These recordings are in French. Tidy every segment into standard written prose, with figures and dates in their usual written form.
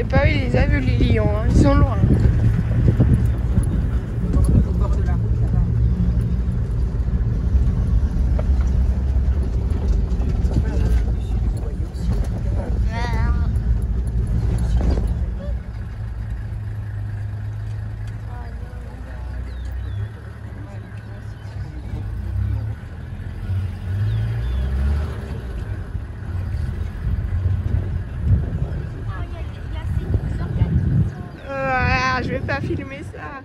pas eu les aveux les lions, hein. Ils sont loin. Au bord de la route là-bas. Sympa en Afrique du Sud, vous voyez aussi. Je vais pas filmer ça.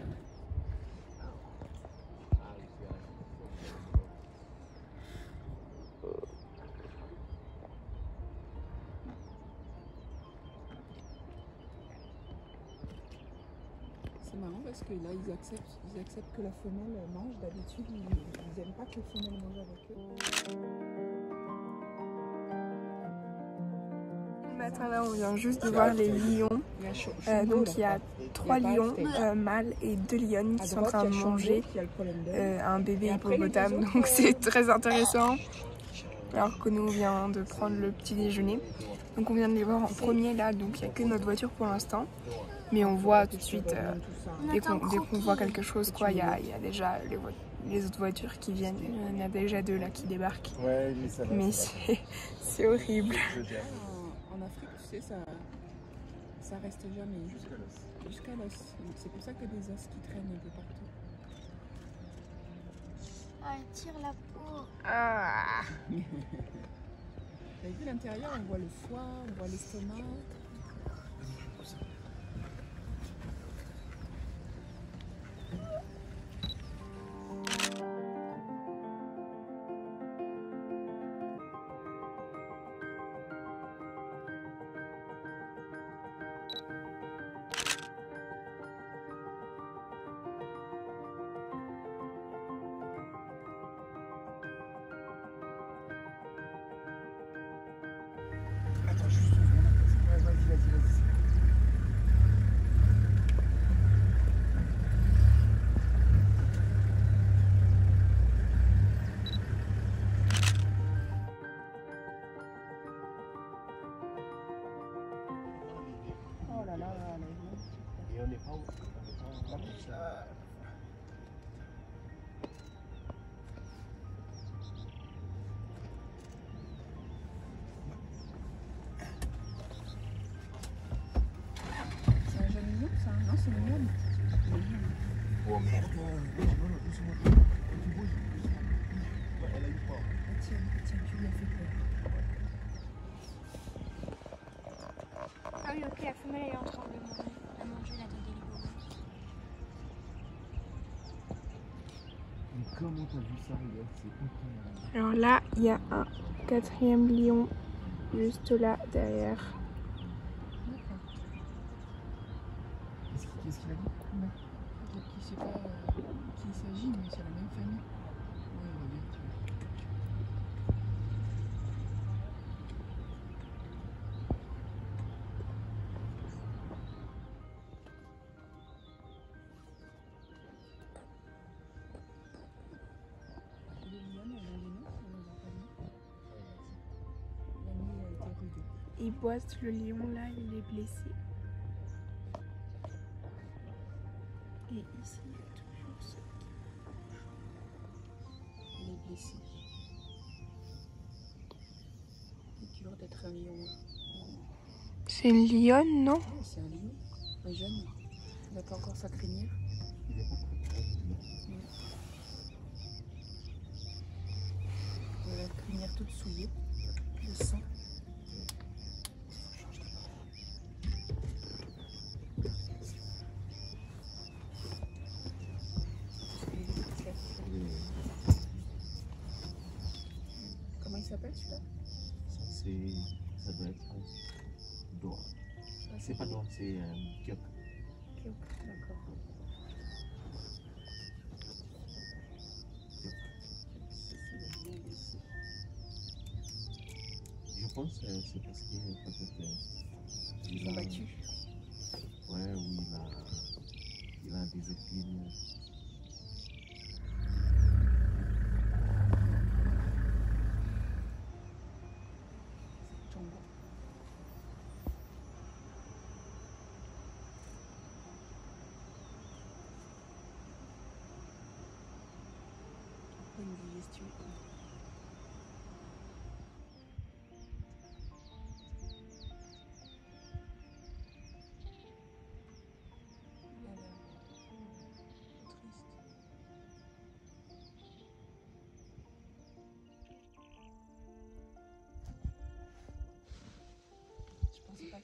C'est marrant parce que là ils acceptent que la femelle mange. D'habitude ils n'aiment pas que les femelles mangent avec eux. Le matin là on vient juste de voir les lions. Donc il y a 3 lions mâles et 2 lionnes qui sont en train de manger un bébé hippopotame. Donc c'est très intéressant. Alors que nous on vient de prendre le petit déjeuner. Donc on vient de les voir en premier là, donc il n'y a que notre voiture pour l'instant. Mais on voit tout de suite, dès qu'on voit quelque chose, quoi, il y a déjà les autres voitures qui viennent. Il y en a déjà 2 là qui débarquent. Mais c'est horrible. En Afrique, tu sais, ça reste jamais jusqu'à l'os. C'est pour ça que des os qui traînent un peu partout. Ah, elle tire la peau. Ah. Vous avez vu l'intérieur, on voit le foie, on voit l'estomac. Attends, juste. Ouais, vas-y. Oh là là, Et on n'est pas où? c'est un jeune lion ça? Non, c'est une lionne. Oh merde. Non, elle a eu peur. Tiens, tu lui as fait peur. Ah oui, ok, la femelle est en train de manger la tête des libéraux. Mais comment t'as vu ça hier? C'est incroyable. Alors là, il y a un 4e lion juste là derrière. D'accord. Qu'est-ce qu'il a dit? Non. Je ne sais pas qui il s'agit, mais c'est la même famille. Ouais, regarde. Les lionnes, elles ont des noms, elles n'ont pas de nom. La nuit a été rude. Il boite le lion là, il est blessé. Et ici, il y a toujours ce Elle est blessée. C'est dur d'être un lion. C'est une lionne, non? Ah, c'est un lion, un jeune. Il n'a pas encore sa crinière. Il est beaucoup trop grand. La crinière toute souillée, le sang. Comment il s'appelle celui-là? Ça doit être Doha. C'est pas Doha, c'est Kyok. Kyok, d'accord. Je pense que c'est parce que peut-être Ils sont battus. Ouais, oui, il a des épines.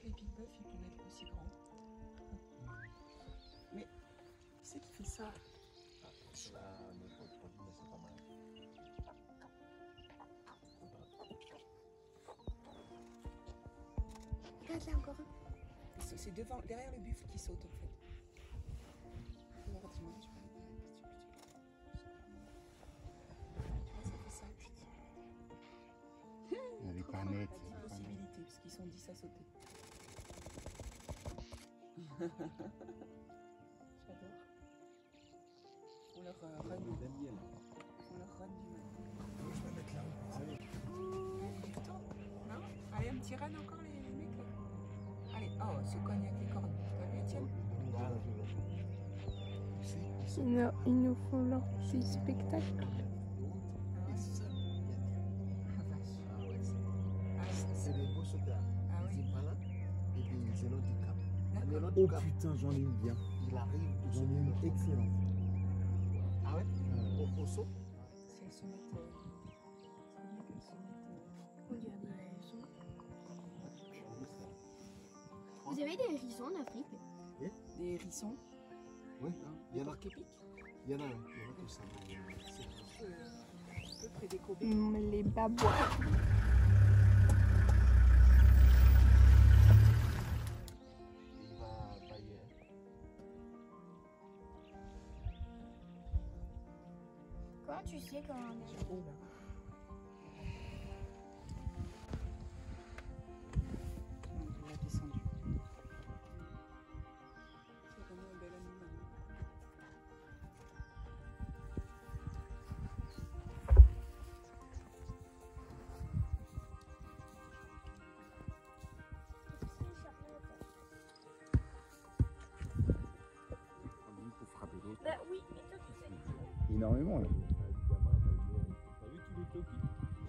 les big buff, ils pourraient être aussi grands. Mais qui c'est qui fait ça? Là, notre produit, mais c'est pas mal. Regarde là encore un. C'est devant, derrière le buffle qui saute en fait. Alors dis-moi, tu vois, ça fait ça. Elle est pas nette. Pas de possibilité, parce qu'ils sont 10 à sauter. J'adore. Faut leur run. Faut leur run du matin. Je vais mettre là. Du temps, non? Allez, un petit run encore les mecs là. Allez, oh, se cogne avec les cornes. T'as vu Étienne? Ils nous font leur petit spectacle. C'est des beaux soldats. Ah oui. Des malins et des zélotes du Cap. Un zélote Oh du Cap, putain, j'en ai une bien. il arrive de J'en ai une excellente. Ah ouais? Au saut? Si elles se mettent. C'est mieux qu'elles se mettent. Regarde les hérissons. Vous avez des hérissons en Afrique? Des hérissons. Oui, il y en a. Porc épic. Il y en a tout ça. Un peu près des Kobe. Les babouins. Il va bailler. Comment tu sais quand on est... Oh là. Non, il l'a descendu. C'est vraiment un bel animal. Pour frapper l'autre. Bah oui, mais toi tu sais. Énormément là. T'as vu tous les topics?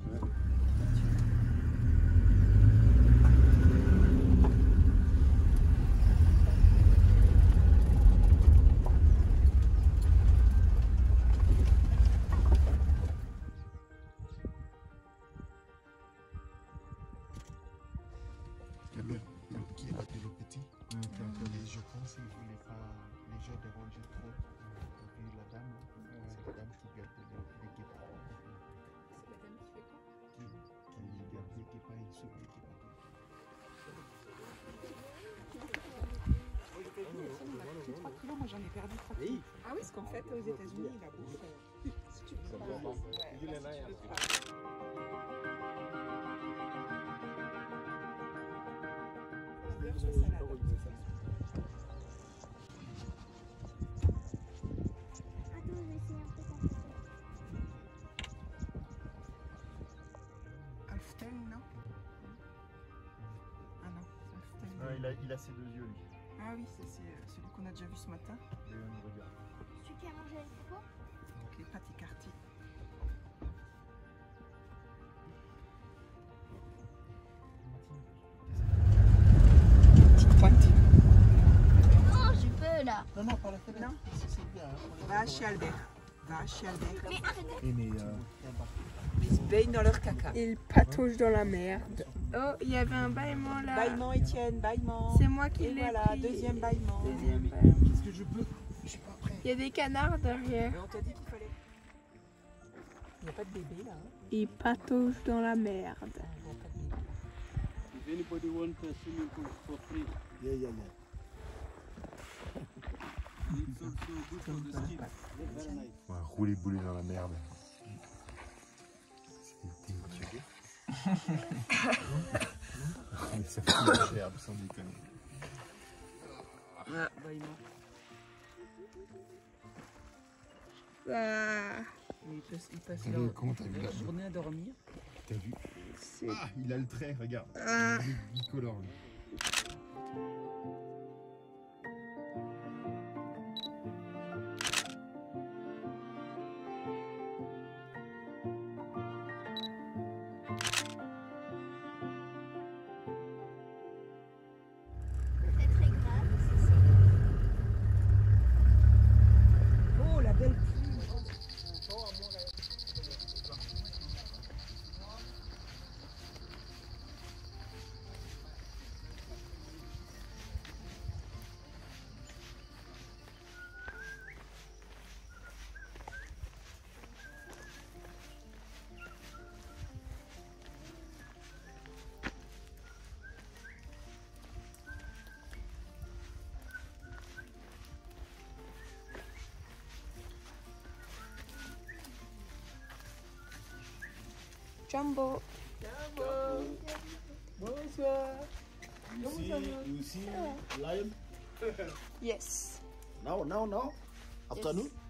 Qui est battu le petit? Et je pense qu'il ne voulait pas les gens déranger trop. Et puis la dame, c'est la dame qui garde les guépards. C'est la dame qui fait quoi? Qui garde les guépards et suit les guépards. Aux États-Unis, on a pris 3 kilos, moi j'en ai perdu 3 kilos. Ah oui, parce qu'en fait, aux États-Unis, la bouffe, si tu veux pas, beurre soit salade. Attends, je vais essayer un peu comme ça. Alftel, non? Ah non, Alftel. Il a ses deux yeux lui. Ah oui, c'est celui qu'on a déjà vu ce matin. Et on regarde. Celui qui a mangé avec quoi? Donc les Pratycarty. Petite pointe. Oh, je peux là. Non, pas la fenêtre. Non. C'est bien. Va chez Albert. Va chez Albert. Mais arrêtez. Mais Ils se baignent dans leur caca. Ils pataugent dans la merde. Oh, il y avait un bâillement là. Bâillement, Étienne, bâillement. C'est moi qui Et l'ai voilà, pris. deuxième bâillement. Deuxième bâillement. Qu'est-ce que je peux? Je suis pas prêt. Il y a des canards derrière. Mais on t'a dit qu'il fallait. Il n'y a pas de bébé là. Hein. Ils pataugent dans la merde. Il n'y a pas de bébé. If anybody wants a swimming pool for free, Yeah. it's also good for the skin. Very nice. on va rouler bouler dans la merde. C'est délicieux. Mais ça fait cher, sans déconner. Ah, bâillement. Ah, Ils passent T'as vu comment t'as vu leur journée à dormir. T'as vu? c'est... Ah, il a le trait, regarde. Ah. Il est bicolore lui. C'est très grave. Oh la belle pluie. Jumbo. Bonsoir. You see lion? Yes. Now. After Yes. nous?